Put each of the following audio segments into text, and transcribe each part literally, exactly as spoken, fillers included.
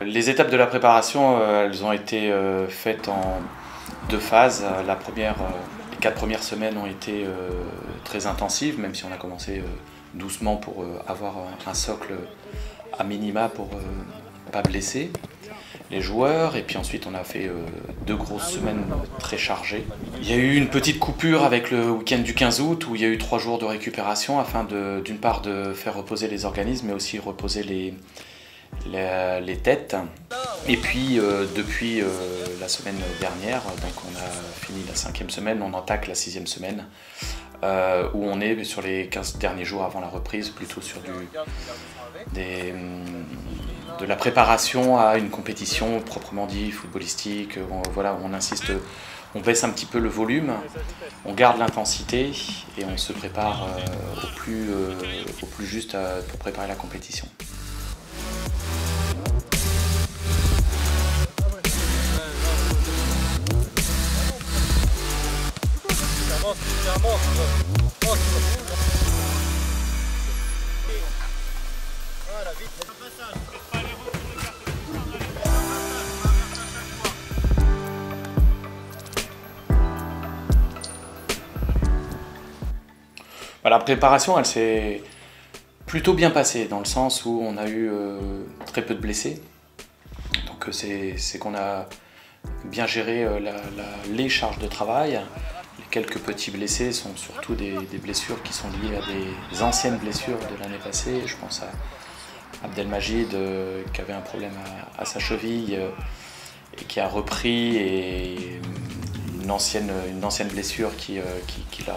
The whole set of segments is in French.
Les étapes de la préparation, euh, elles ont été euh, faites en deux phases. La première, euh, les quatre premières semaines ont été euh, très intensives, même si on a commencé euh, doucement pour euh, avoir un socle à minima pour ne euh, pas blesser les joueurs. Et puis ensuite on a fait euh, deux grosses semaines très chargées. Il y a eu une petite coupure avec le week-end du quinze août où il y a eu trois jours de récupération afin de, d'une part de faire reposer les organismes mais aussi reposer les, les, les têtes. Et puis euh, depuis euh, la semaine dernière, donc on a fini la cinquième semaine, on attaque la sixième semaine euh, où on est sur les quinze derniers jours avant la reprise, plutôt sur du, des, de la préparation à une compétition proprement dit footballistique. On, voilà, on insiste, on baisse un petit peu le volume, on garde l'intensité et on se prépare euh, au, plus, euh, au plus juste à, pour préparer la compétition. La préparation, elle s'est plutôt bien passée dans le sens où on a eu euh, très peu de blessés. Donc c'est qu'on a bien géré euh, la, la, les charges de travail. Les quelques petits blessés sont surtout des, des blessures qui sont liées à des anciennes blessures de l'année passée. Je pense à Abdelmajid euh, qui avait un problème à, à sa cheville euh, et qui a repris, et une ancienne, une ancienne blessure qui, euh, qui, qui l'a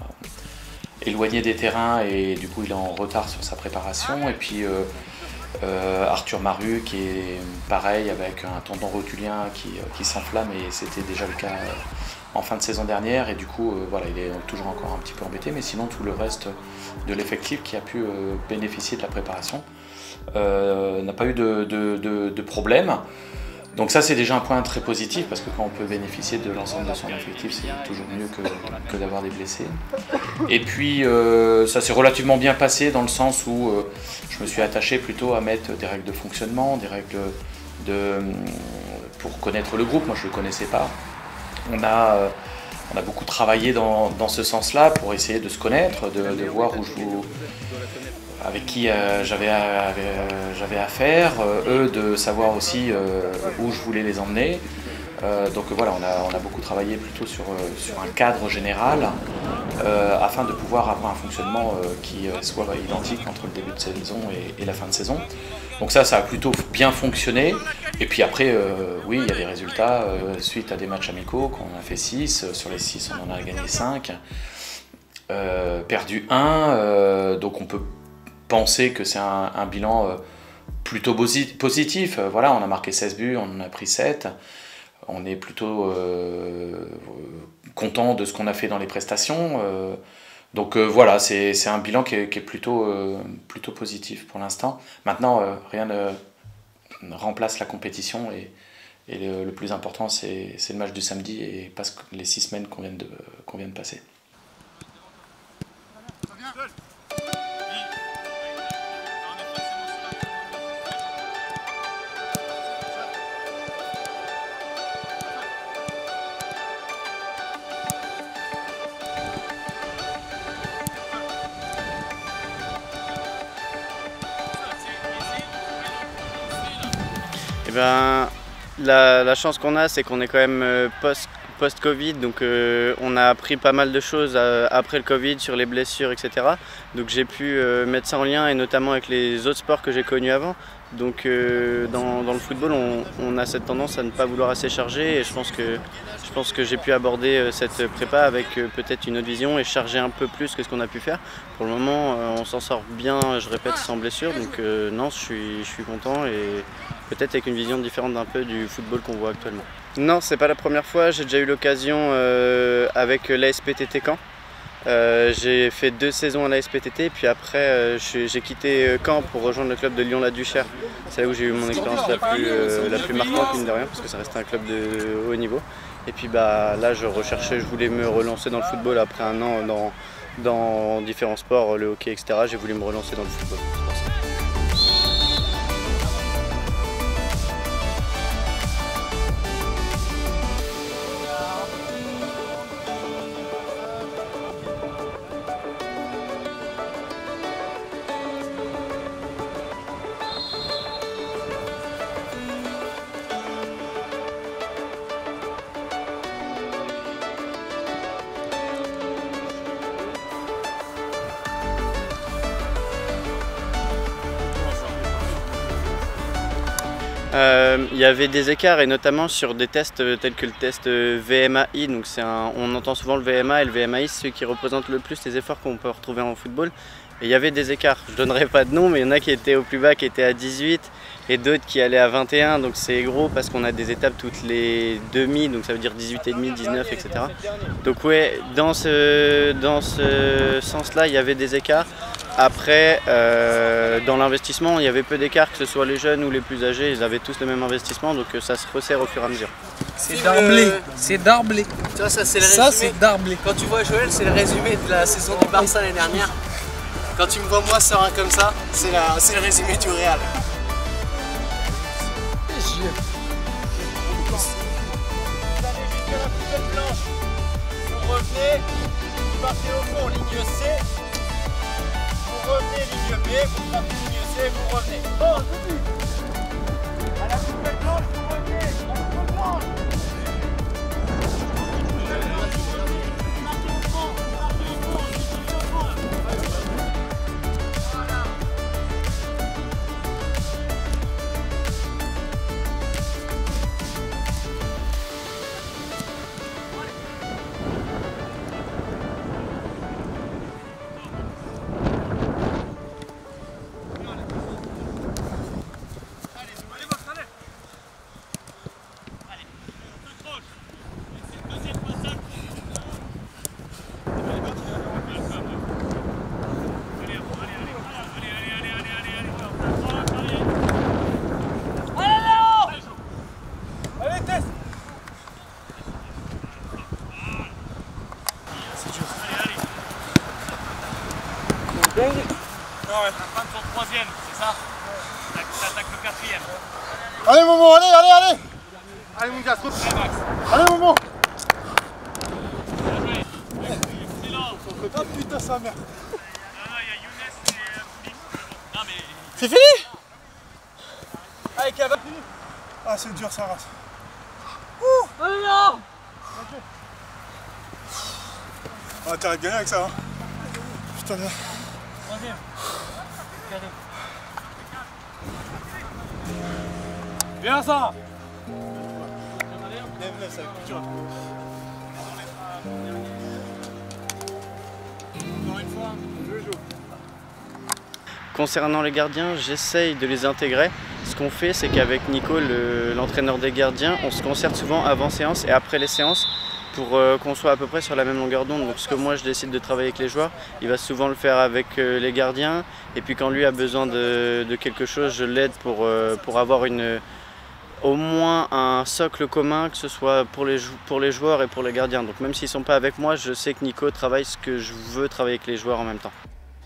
éloigné des terrains et du coup il est en retard sur sa préparation. Et puis euh, euh, Arthur Maru qui est pareil avec un tendon rotulien qui, qui s'enflamme, et c'était déjà le cas en fin de saison dernière, et du coup euh, voilà, il est toujours encore un petit peu embêté, mais sinon tout le reste de l'effectif qui a pu euh, bénéficier de la préparation euh, n'a pas eu de, de, de, de problème. Donc ça c'est déjà un point très positif, parce que quand on peut bénéficier de l'ensemble de son effectif, c'est toujours mieux que, que d'avoir des blessés. Et puis euh, ça s'est relativement bien passé dans le sens où euh, je me suis attaché plutôt à mettre des règles de fonctionnement, des règles de, pour connaître le groupe. Moi je ne le connaissais pas. On a, euh, on a beaucoup travaillé dans, dans ce sens-là pour essayer de se connaître, de, de voir où je vous... avec qui euh, j'avais euh, affaire, euh, eux de savoir aussi euh, où je voulais les emmener. Euh, donc voilà, on a, on a beaucoup travaillé plutôt sur, euh, sur un cadre général euh, afin de pouvoir avoir un fonctionnement euh, qui euh, soit identique entre le début de saison et, et la fin de saison. Donc ça, ça a plutôt bien fonctionné. Et puis après, euh, oui, il y a des résultats euh, suite à des matchs amicaux, qu'on a fait six, sur les six on en a gagné cinq, euh, perdu un, euh, donc on peut penser que c'est un, un bilan euh, plutôt positif. Euh, voilà, on a marqué seize buts, on en a pris sept. On est plutôt euh, content de ce qu'on a fait dans les prestations. Euh, donc euh, voilà, c'est un bilan qui est, qui est plutôt, euh, plutôt positif pour l'instant. Maintenant, euh, rien ne remplace la compétition, et, et le, le plus important, c'est le match du samedi et pas les six semaines qu'on vient, qu'on vient de passer. Eh ben, la, la chance qu'on a, c'est qu'on est quand même euh, post, post-Covid, donc euh, on a appris pas mal de choses euh, après le Covid sur les blessures, et cetera. Donc j'ai pu euh, mettre ça en lien, et notamment avec les autres sports que j'ai connus avant. Donc euh, dans, dans le football, on, on a cette tendance à ne pas vouloir assez charger, et je pense que, je pense que j'ai pu aborder euh, cette prépa avec euh, peut-être une autre vision et charger un peu plus que ce qu'on a pu faire. Pour le moment, euh, on s'en sort bien, je répète, sans blessure, donc euh, non, je suis, je suis content, et peut-être avec une vision différente d'un peu du football qu'on voit actuellement. Non, c'est pas la première fois, j'ai déjà eu l'occasion euh, avec l'A S P T T Caen. Euh, j'ai fait deux saisons à l'A S P T T, puis après euh, j'ai quitté Caen pour rejoindre le club de Lyon-la-Duchère. C'est là où j'ai eu mon expérience la plus, euh, la plus marquante, mine de rien, parce que ça restait un club de haut niveau. Et puis bah, là, je recherchais, je voulais me relancer dans le football après un an dans, dans différents sports, le hockey, et cetera. J'ai voulu me relancer dans le football. Euh, il y avait des écarts et notamment sur des tests tels que le test V M A I, donc un, on entend souvent le V M A et le V M A I, c'est ceux qui représentent le plus les efforts qu'on peut retrouver en football. Et il y avait des écarts, je ne donnerai pas de nom, mais il y en a qui étaient au plus bas, qui étaient à dix-huit et d'autres qui allaient à vingt et un, donc c'est gros parce qu'on a des étapes toutes les demi, donc ça veut dire dix-huit et demi, dix-neuf, et cetera. Donc ouais, dans ce, dans ce sens-là, il y avait des écarts. Après, euh, dans l'investissement, il y avait peu d'écarts, que ce soit les jeunes ou les plus âgés, ils avaient tous le même investissement, donc ça se resserre au fur et à mesure. C'est d'arblé, c'est d'arblé. Tu vois, ça c'est le résumé. Ça c'est d'arblé. Quand tu vois Joël, c'est le résumé de la saison du Barça l'année dernière. Quand tu me vois moi serein comme ça, c'est le résumé du Real. Vous revenez, vous partez au fond, ligne C. Vous revenez, ligne B, vous partez ligne C, vous revenez. Bon, début. À la poubelle blanche, vous revenez. À la poubelle blanche. Non, ouais. La fin de son troisième, c'est ça? T'attaques le quatrième. Allez Momo, allez, allez, allez. Allez mon gars, saute. Allez Momo. Oh putain, sa mère. Non, non, il y a Younes et Philippe. Non, mais... C'est fini? Allez, Cava. Ah, c'est dur, ça race. Ouh. Oh non. Ah, t'arrêtes bien avec ça, hein. Putain, là. Troisième. Cadeau. Bien ça. Lève-le, ça va être dur. Encore une fois, je joue. Concernant les gardiens, j'essaye de les intégrer. Ce qu'on fait, c'est qu'avec Nico, l'entraîneur des gardiens, on se concerte souvent avant séance et après les séances pour euh, qu'on soit à peu près sur la même longueur d'onde. Donc ce que moi je décide de travailler avec les joueurs, il va souvent le faire avec euh, les gardiens. Et puis quand lui a besoin de, de quelque chose, je l'aide pour, euh, pour avoir une, au moins un socle commun, que ce soit pour les, pour les joueurs et pour les gardiens. Donc même s'ils ne sont pas avec moi, je sais que Nico travaille ce que je veux travailler avec les joueurs en même temps.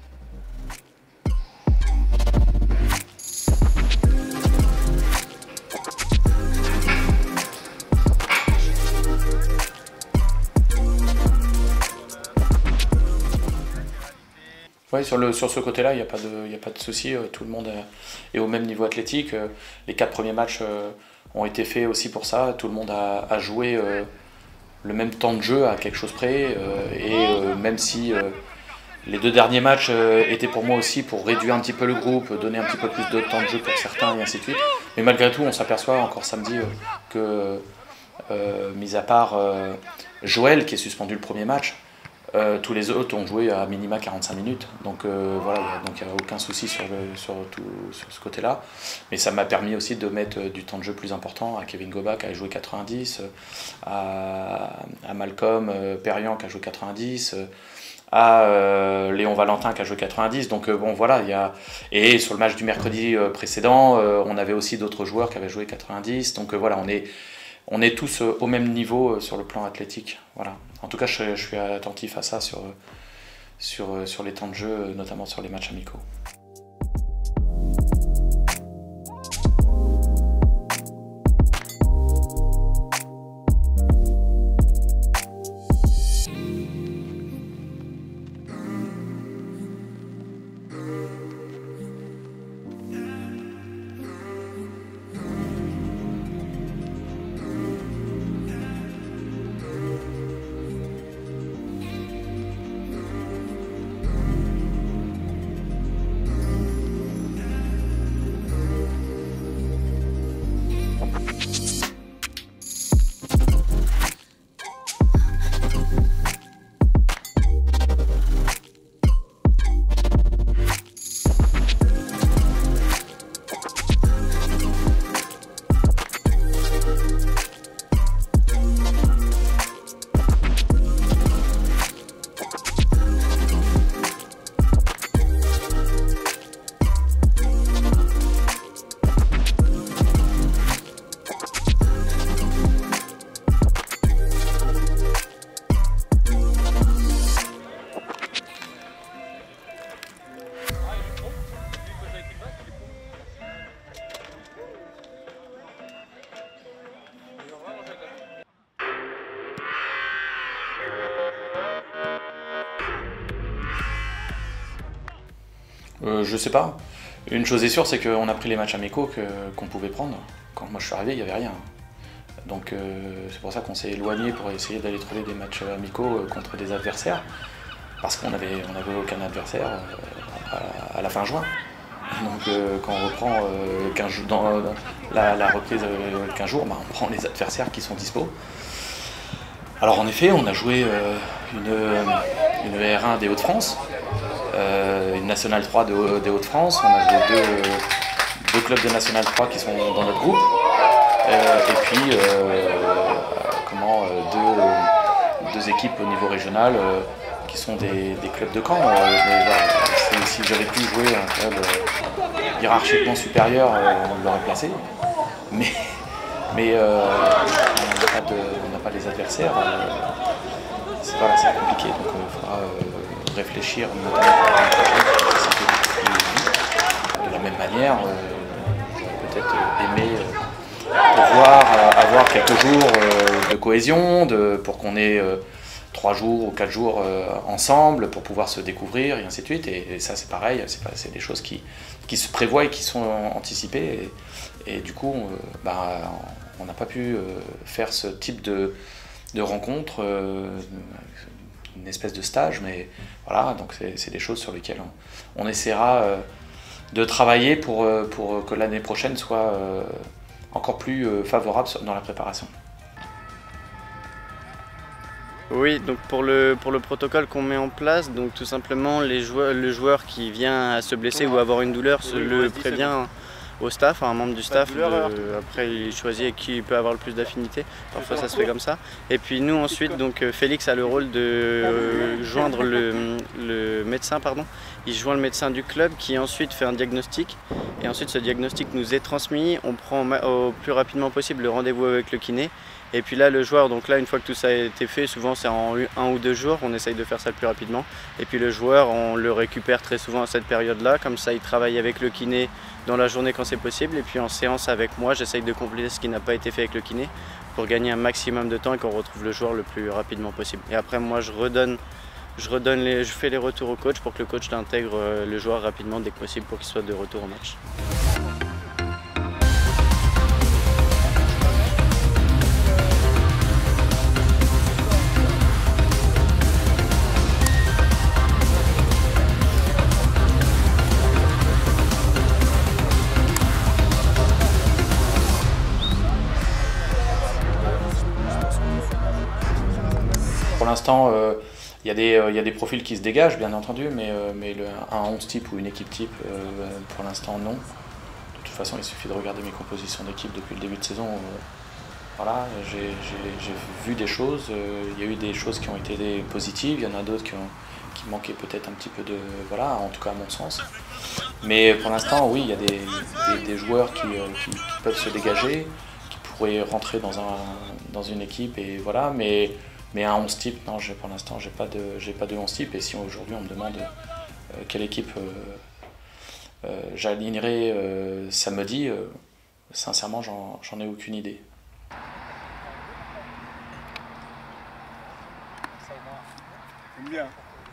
Ouais, sur, le, sur ce côté-là, il n'y a pas de, il y a pas de souci. Tout le monde est au même niveau athlétique. Les quatre premiers matchs ont été faits aussi pour ça. Tout le monde a, a joué le même temps de jeu à quelque chose près. Et même si les deux derniers matchs étaient pour moi aussi pour réduire un petit peu le groupe, donner un petit peu plus de temps de jeu pour certains et ainsi de suite. Mais malgré tout, on s'aperçoit encore samedi que, euh, mis à part euh, Joël qui est suspendu le premier match, Euh, tous les autres ont joué à minima quarante-cinq minutes, donc euh, voilà, donc il n'y a aucun souci sur, le, sur, tout, sur ce côté-là. Mais ça m'a permis aussi de mettre du temps de jeu plus important à Kevin Goba qui a joué quatre-vingt-dix, à, à Malcolm Perriand qui a joué quatre-vingt-dix, à euh, Léon Valentin qui a joué quatre-vingt-dix. Donc euh, bon voilà, il y a... Et sur le match du mercredi euh, précédent, euh, on avait aussi d'autres joueurs qui avaient joué quatre-vingt-dix. Donc euh, voilà, on est, on est tous euh, au même niveau euh, sur le plan athlétique. Voilà. En tout cas, je, je suis attentif à ça sur, sur, sur les temps de jeu, notamment sur les matchs amicaux. euh, Je sais pas. Une chose est sûre, c'est qu'on a pris les matchs amicaux que, qu'on pouvait prendre. Quand moi je suis arrivé, il n'y avait rien. Donc euh, c'est pour ça qu'on s'est éloigné pour essayer d'aller trouver des matchs amicaux contre des adversaires. Parce qu'on n'avait on avait aucun adversaire à, à la fin juin. Donc euh, quand on reprend euh, quinze, dans euh, la, la reprise euh, quinze jours, bah, on prend les adversaires qui sont dispo. Alors en effet, on a joué euh, une, une R un des Hauts-de-France, euh, une Nationale trois de, des Hauts-de-France, on a joué deux, deux clubs de Nationale trois qui sont dans notre groupe, euh, et puis euh, comment, deux, deux équipes au niveau régional euh, qui sont des, des clubs de Caen. Euh, mais voilà, si j'avais pu jouer un club euh, hiérarchiquement supérieur, euh, on l'aurait placé. Mais, mais euh, on n'a pas, pas les adversaires. Euh, c'est voilà, compliqué, donc il euh, faudra euh, réfléchir notamment de la même manière. Euh, J'aurais peut-être aimé euh, pouvoir euh, avoir quelques jours euh, de cohésion, de, pour qu'on ait euh, trois jours ou quatre jours euh, ensemble pour pouvoir se découvrir et ainsi de suite. Et, et ça c'est pareil, c'est des choses qui, qui se prévoient et qui sont anticipées. Et, et du coup, euh, bah, on n'a pas pu euh, faire ce type de, de rencontre, euh, une espèce de stage, mais voilà, donc c'est des choses sur lesquelles on, on essaiera euh, de travailler pour, pour que l'année prochaine soit euh, encore plus euh, favorable dans la préparation. Oui, donc pour le, pour le protocole qu'on met en place, donc tout simplement les joueurs, le joueur qui vient à se blesser ou avoir une douleur se le prévient au staff, à un membre du staff, de, après il choisit qui il peut avoir le plus d'affinité, parfois ça se fait comme ça. Et puis nous ensuite, donc Félix a le rôle de euh, joindre le, le médecin, pardon. Il joint le médecin du club qui ensuite fait un diagnostic et ensuite ce diagnostic nous est transmis, on prend au plus rapidement possible le rendez-vous avec le kiné. Et puis là, le joueur, donc là, une fois que tout ça a été fait, souvent c'est en un ou deux jours, on essaye de faire ça le plus rapidement. Et puis le joueur, on le récupère très souvent à cette période-là, comme ça il travaille avec le kiné dans la journée quand c'est possible. Et puis en séance avec moi, j'essaye de compléter ce qui n'a pas été fait avec le kiné pour gagner un maximum de temps et qu'on retrouve le joueur le plus rapidement possible. Et après, moi, je redonne, je, redonne les, je fais les retours au coach pour que le coach intègre le joueur rapidement dès que possible pour qu'il soit de retour au match. Pour l'instant, il euh, y, euh, y a des profils qui se dégagent, bien entendu, mais, euh, mais le, un onze type ou une équipe type, euh, pour l'instant, non. De toute façon, il suffit de regarder mes compositions d'équipe depuis le début de saison. Euh, voilà, j'ai vu des choses, il euh, y a eu des choses qui ont été des positives, il y en a d'autres qui, qui manquaient peut-être un petit peu de... Voilà, en tout cas à mon sens. Mais pour l'instant, oui, il y a des, des, des joueurs qui, euh, qui, qui peuvent se dégager, qui pourraient rentrer dans, un, dans une équipe, et voilà, mais... Mais un onze type, non, pour l'instant, j'ai pas de, j'ai pas de onze type. Et si aujourd'hui on me demande euh, quelle équipe euh, euh, j'alignerai euh, samedi, euh, sincèrement, j'en ai aucune idée. Bien.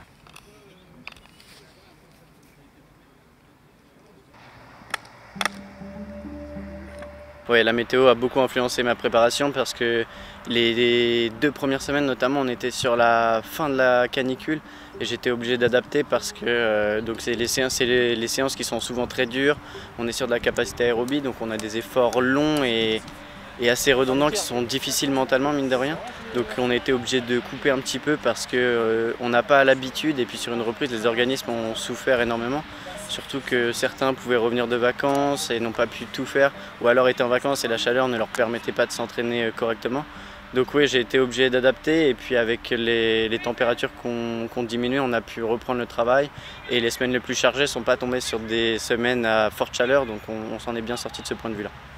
Ouais, la météo a beaucoup influencé ma préparation parce que les, les deux premières semaines notamment on était sur la fin de la canicule et j'étais obligé d'adapter parce que euh, donc c'est les séances, les, les séances qui sont souvent très dures, on est sur de la capacité aérobie donc on a des efforts longs et, et assez redondants qui sont difficiles mentalement mine de rien. Donc on a été obligé de couper un petit peu parce qu'on euh, n'a pas l'habitude et puis sur une reprise les organismes ont souffert énormément. Surtout que certains pouvaient revenir de vacances et n'ont pas pu tout faire, ou alors étaient en vacances et la chaleur ne leur permettait pas de s'entraîner correctement. Donc oui, j'ai été obligé d'adapter et puis avec les, les températures qu'on qu'on diminue, on a pu reprendre le travail. Et les semaines les plus chargées ne sont pas tombées sur des semaines à forte chaleur, donc on, on s'en est bien sorti de ce point de vue-là.